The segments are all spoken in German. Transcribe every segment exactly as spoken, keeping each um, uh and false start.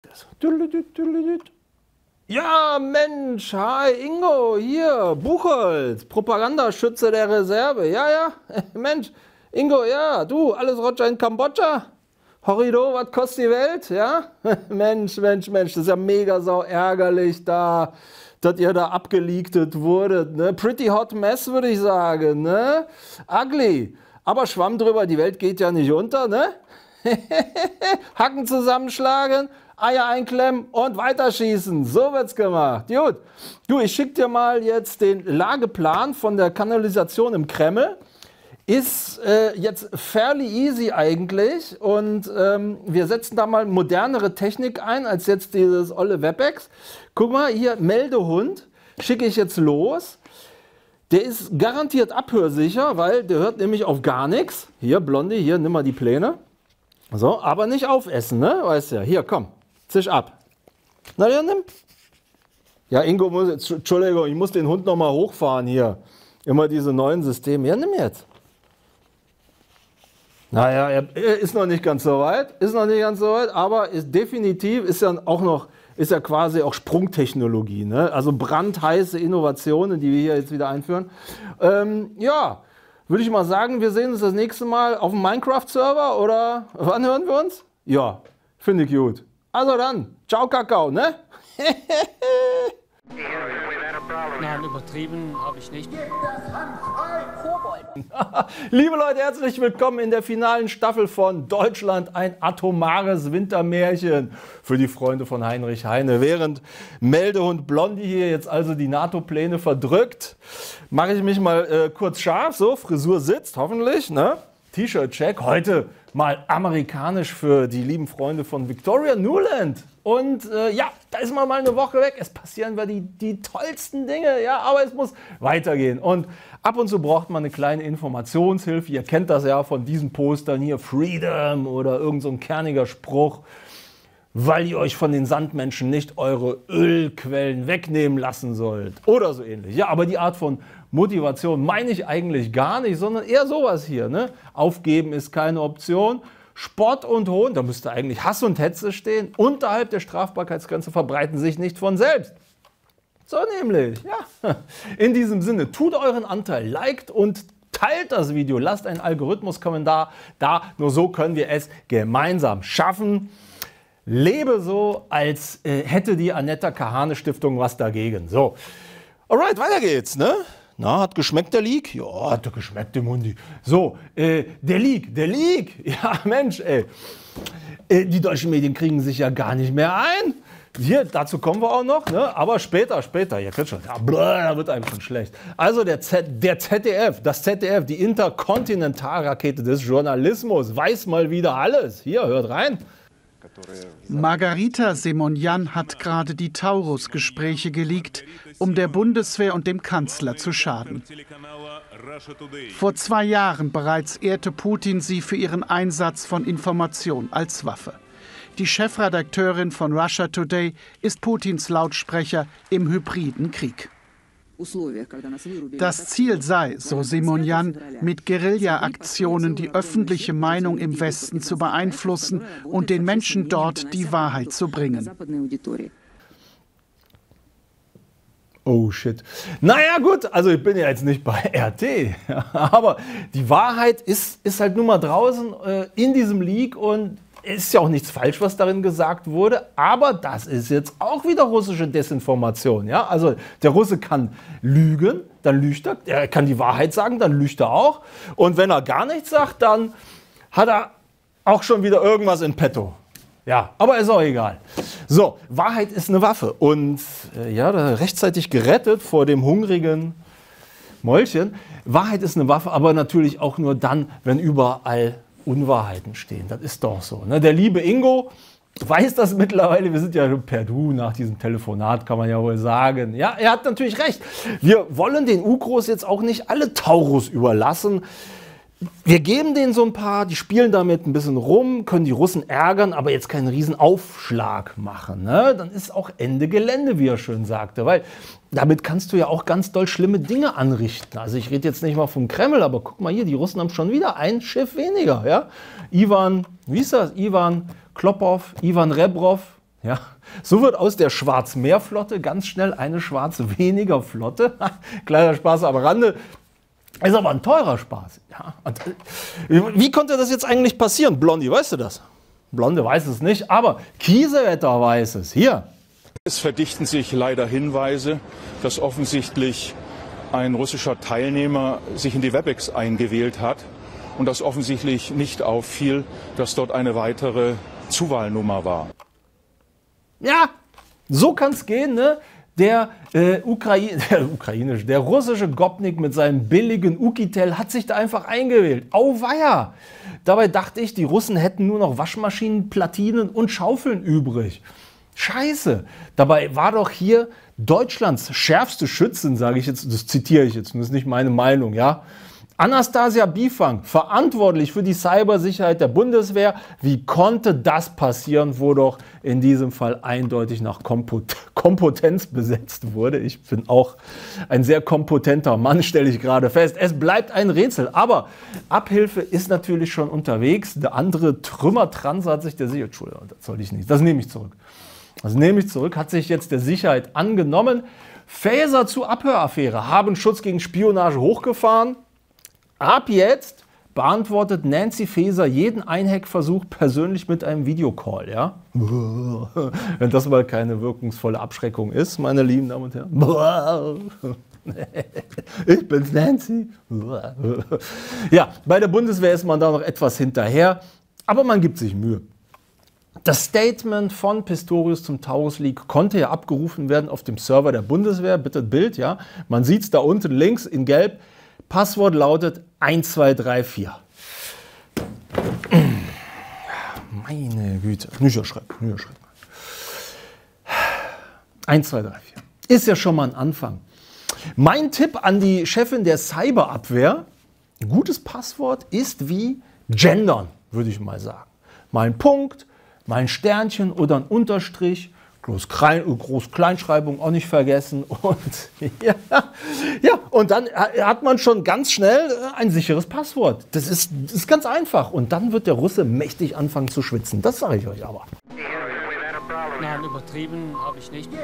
das. Ja, Mensch, hi Ingo, hier, Buchholz, Propagandaschütze der Reserve. Ja, ja, Mensch, Ingo, ja, du, alles Roger in Kambodscha? Horrido, was kostet die Welt? Ja? Mensch, Mensch, Mensch, das ist ja mega sau ärgerlich da, dass ihr da abgeleaktet wurdet. Ne? Pretty hot mess, würde ich sagen. Ne? Ugly. Aber Schwamm drüber, die Welt geht ja nicht unter. Ne? Hacken zusammenschlagen, Eier einklemmen und weiterschießen. So wird's gemacht. Gut. Du, ich schicke dir mal jetzt den Lageplan von der Kanalisation im Kreml. Ist äh, jetzt fairly easy eigentlich und ähm, wir setzen da mal modernere Technik ein als jetzt dieses olle WebEx. Guck mal, hier Meldehund schicke ich jetzt los. Der ist garantiert abhörsicher, weil der hört nämlich auf gar nichts. Hier, Blondie, hier, nimm mal die Pläne. So, aber nicht aufessen, ne? Weißt ja, hier, komm, zisch ab. Na ja, nimm. Ja, Ingo, muss jetzt, Entschuldigung, ich muss den Hund noch mal hochfahren hier. Immer diese neuen Systeme. Ja, nimm jetzt. Naja, er ist noch nicht ganz so weit, ist noch nicht ganz so weit, aber ist definitiv, ist ja auch noch, ist ja quasi auch Sprungtechnologie, ne? Also brandheiße Innovationen, die wir hier jetzt wieder einführen. Ähm, ja, würde ich mal sagen, wir sehen uns das nächste Mal auf dem Minecraft-Server oder wann hören wir uns? Ja, finde ich gut. Also dann, ciao Kakao, ne? Nein, übertrieben habe ich nicht. Liebe Leute, herzlich willkommen in der finalen Staffel von Deutschland, ein atomares Wintermärchen für die Freunde von Heinrich Heine. Während Meldehund Blondie hier jetzt also die NATO-Pläne verdrückt, mache ich mich mal äh, kurz scharf, so, Frisur sitzt, hoffentlich, ne? T-Shirt-Check, heute mal amerikanisch für die lieben Freunde von Victoria Nuland. Und äh, ja, da ist man mal eine Woche weg. Es passieren wir die, die tollsten Dinge, ja, aber es muss weitergehen. Und ab und zu braucht man eine kleine Informationshilfe. Ihr kennt das ja von diesen Postern hier, Freedom oder irgend so ein kerniger Spruch, weil ihr euch von den Sandmenschen nicht eure Ölquellen wegnehmen lassen sollt. Oder so ähnlich. Ja, aber die Art von Motivation meine ich eigentlich gar nicht, sondern eher sowas hier. Ne? Aufgeben ist keine Option. Spott und Hohn, da müsste eigentlich Hass und Hetze stehen, unterhalb der Strafbarkeitsgrenze verbreiten sich nicht von selbst. So nämlich, ja. In diesem Sinne, tut euren Anteil, liked und teilt das Video, lasst einen Algorithmus-Kommentar da, nur so können wir es gemeinsam schaffen. Lebe so, als äh, hätte die Annetta Kahane Stiftung was dagegen. So, alright, weiter geht's, ne? Na, hat geschmeckt der Leak? Ja, hat geschmeckt dem Hundi. So, äh, der Leak, der Leak. Ja, Mensch, ey. Äh, die deutschen Medien kriegen sich ja gar nicht mehr ein. Hier, dazu kommen wir auch noch, ne? Aber später, später. Ihr kennt schon, ja, blöd, da wird einem schon schlecht. Also der, Z, der Z D F, das Z D F, die Interkontinentalrakete des Journalismus, weiß mal wieder alles. Hier, hört rein. Margarita Simonyan hat gerade die Taurus-Gespräche geleakt, um der Bundeswehr und dem Kanzler zu schaden. Vor zwei Jahren bereits ehrte Putin sie für ihren Einsatz von Information als Waffe. Die Chefredakteurin von Russia Today ist Putins Lautsprecher im hybriden Krieg. Das Ziel sei, so Simonyan, mit Guerilla-Aktionen die öffentliche Meinung im Westen zu beeinflussen und den Menschen dort die Wahrheit zu bringen. Oh shit. Naja gut, also ich bin ja jetzt nicht bei R T, aber die Wahrheit ist, ist halt nun mal draußen äh, in diesem Leak und es ist ja auch nichts falsch, was darin gesagt wurde, aber das ist jetzt auch wieder russische Desinformation. Ja? Also der Russe kann lügen, dann lügt er, er kann die Wahrheit sagen, dann lügt er auch. Und wenn er gar nichts sagt, dann hat er auch schon wieder irgendwas in petto. Ja, aber ist auch egal. So, Wahrheit ist eine Waffe und äh, ja, rechtzeitig gerettet vor dem hungrigen Mäulchen. Wahrheit ist eine Waffe, aber natürlich auch nur dann, wenn überall Unwahrheiten stehen. Das ist doch so. Ne? Der liebe Ingo weiß das mittlerweile. Wir sind ja per Du nach diesem Telefonat, kann man ja wohl sagen. Ja, er hat natürlich recht. Wir wollen den Ukros jetzt auch nicht alle Taurus überlassen. Wir geben denen so ein paar, die spielen damit ein bisschen rum, können die Russen ärgern, aber jetzt keinen riesen Aufschlag machen. Ne? Dann ist auch Ende Gelände, wie er schön sagte, weil damit kannst du ja auch ganz doll schlimme Dinge anrichten. Also ich rede jetzt nicht mal vom Kreml, aber guck mal hier, die Russen haben schon wieder ein Schiff weniger. Ja? Ivan, wie ist das? Ivan Klopov, Ivan Rebrov, Ja, so wird aus der Schwarzmeerflotte ganz schnell eine schwarze weniger Flotte. Kleiner Spaß am Rande. Ist aber ein teurer Spaß. Ja, und, äh, wie konnte das jetzt eigentlich passieren? Blondie, weißt du das? Blonde weiß es nicht, aber Kiesewetter weiß es. Hier. Es verdichten sich leider Hinweise, dass offensichtlich ein russischer Teilnehmer sich in die WebEx eingewählt hat und dass offensichtlich nicht auffiel, dass dort eine weitere Zuwahlnummer war. Ja, so kann es gehen, ne? Der, äh, Ukrai der ukrainische, der russische Gopnik mit seinem billigen Ukitel hat sich da einfach eingewählt. Auweia! Dabei dachte ich, die Russen hätten nur noch Waschmaschinen, Platinen und Schaufeln übrig. Scheiße! Dabei war doch hier Deutschlands schärfste Schützin, sage ich jetzt, das zitiere ich jetzt, das ist nicht meine Meinung, ja? Anastasia Bifang, verantwortlich für die Cybersicherheit der Bundeswehr. Wie konnte das passieren, wo doch in diesem Fall eindeutig nach Kompot- Kompetenz besetzt wurde? Ich bin auch ein sehr kompetenter Mann, stelle ich gerade fest. Es bleibt ein Rätsel, aber Abhilfe ist natürlich schon unterwegs. Der andere Trümmertranse hat sich der Sicherheit... Entschuldigung, das soll ich nicht, das nehme ich zurück. Das nehme ich zurück, hat sich jetzt der Sicherheit angenommen. Faeser zu Abhöraffäre, haben Schutz gegen Spionage hochgefahren. Ab jetzt beantwortet Nancy Faeser jeden Einhackversuch persönlich mit einem Videocall. Ja? Wenn das mal keine wirkungsvolle Abschreckung ist, meine lieben Damen und Herren. Ich bin's, Nancy. Ja, bei der Bundeswehr ist man da noch etwas hinterher, aber man gibt sich Mühe. Das Statement von Pistorius zum Taurus Leak konnte ja abgerufen werden auf dem Server der Bundeswehr. Bitte Bild, ja. Man sieht es da unten links in gelb. Passwort lautet eins zwei drei vier. Meine Güte. Nicht erschrecken, nicht erschrecken. eins zwei drei vier. Ist ja schon mal ein Anfang. Mein Tipp an die Chefin der Cyberabwehr: ein gutes Passwort ist wie gendern, würde ich mal sagen. Mal ein Punkt, mal ein Sternchen oder ein Unterstrich. Groß-Kleinschreibung auch nicht vergessen. Und, ja, ja, und dann hat man schon ganz schnell ein sicheres Passwort. Das ist, das ist ganz einfach. Und dann wird der Russe mächtig anfangen zu schwitzen. Das sage ich euch aber. Nein, übertrieben habe ich nicht.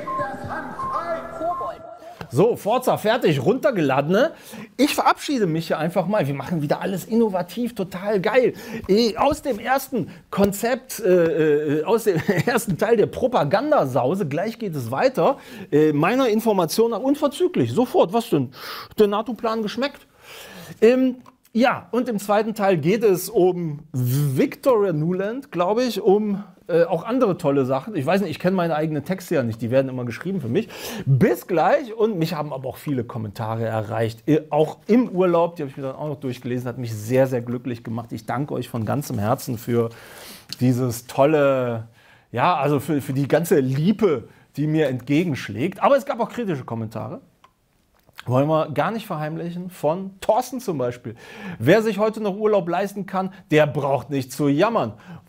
So, Forza, fertig, runtergeladen. Ne? Ich verabschiede mich hier einfach mal. Wir machen wieder alles innovativ, total geil. Äh, aus dem ersten Konzept, äh, aus dem ersten Teil der Propagandasause, gleich geht es weiter. Äh, meiner Information nach unverzüglich, sofort. Was denn? Der NATO-Plan geschmeckt? Ähm, ja, und im zweiten Teil geht es um Victoria Nuland, glaube ich, um äh, auch andere tolle Sachen. Ich weiß nicht, ich kenne meine eigenen Texte ja nicht, die werden immer geschrieben für mich. Bis gleich, und mich haben aber auch viele Kommentare erreicht, auch im Urlaub, die habe ich mir dann auch noch durchgelesen, hat mich sehr, sehr glücklich gemacht. Ich danke euch von ganzem Herzen für dieses tolle, ja, also für, für die ganze Liebe, die mir entgegenschlägt. Aber es gab auch kritische Kommentare. Wollen wir gar nicht verheimlichen, von Thorsten zum Beispiel. Wer sich heute noch Urlaub leisten kann, der braucht nicht zu jammern.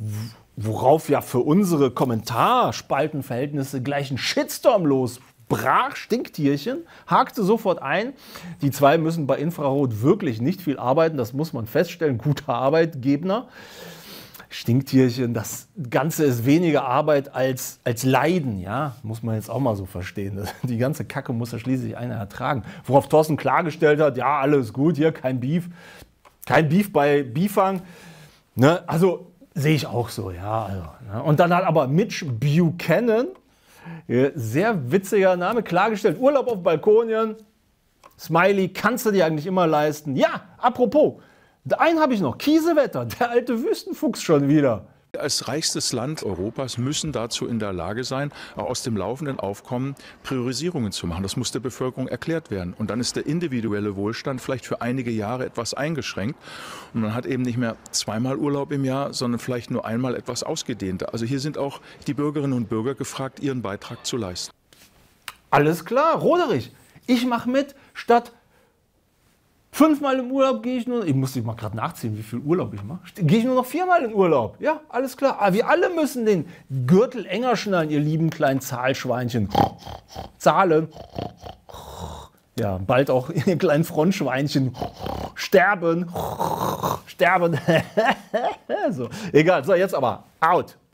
Worauf ja für unsere Kommentarspaltenverhältnisse gleich ein Shitstorm losbrach. Stinktierchen hakte sofort ein. Die zwei müssen bei Infrarot wirklich nicht viel arbeiten, das muss man feststellen. Guter Arbeitgeber. Stinktierchen, das Ganze ist weniger Arbeit als, als Leiden, ja, muss man jetzt auch mal so verstehen. Die ganze Kacke muss ja schließlich einer ertragen. Worauf Thorsten klargestellt hat, ja, alles gut, hier kein Beef, kein Beef bei Bifang. Ne? Also sehe ich auch so, ja. Also, ne? Und dann hat aber Mitch Buchanan, sehr witziger Name, klargestellt, Urlaub auf Balkonien, Smiley, kannst du dir eigentlich immer leisten. Ja, apropos, einen habe ich noch, Kiesewetter, der alte Wüstenfuchs schon wieder. Als reichstes Land Europas müssen dazu in der Lage sein, auch aus dem laufenden Aufkommen Priorisierungen zu machen. Das muss der Bevölkerung erklärt werden. Und dann ist der individuelle Wohlstand vielleicht für einige Jahre etwas eingeschränkt. Und man hat eben nicht mehr zweimal Urlaub im Jahr, sondern vielleicht nur einmal etwas ausgedehnter. Also hier sind auch die Bürgerinnen und Bürger gefragt, ihren Beitrag zu leisten. Alles klar, Roderich, ich mache mit, statt fünfmal im Urlaub gehe ich nur, ich muss mal gerade nachziehen, wie viel Urlaub ich mache, gehe ich nur noch viermal in Urlaub. Ja, alles klar. Aber wir alle müssen den Gürtel enger schnallen, ihr lieben kleinen Zahlschweinchen. Zahlen. Ja, bald auch ihr kleinen Frontschweinchen. Sterben. Sterben. So, egal. So, jetzt aber out.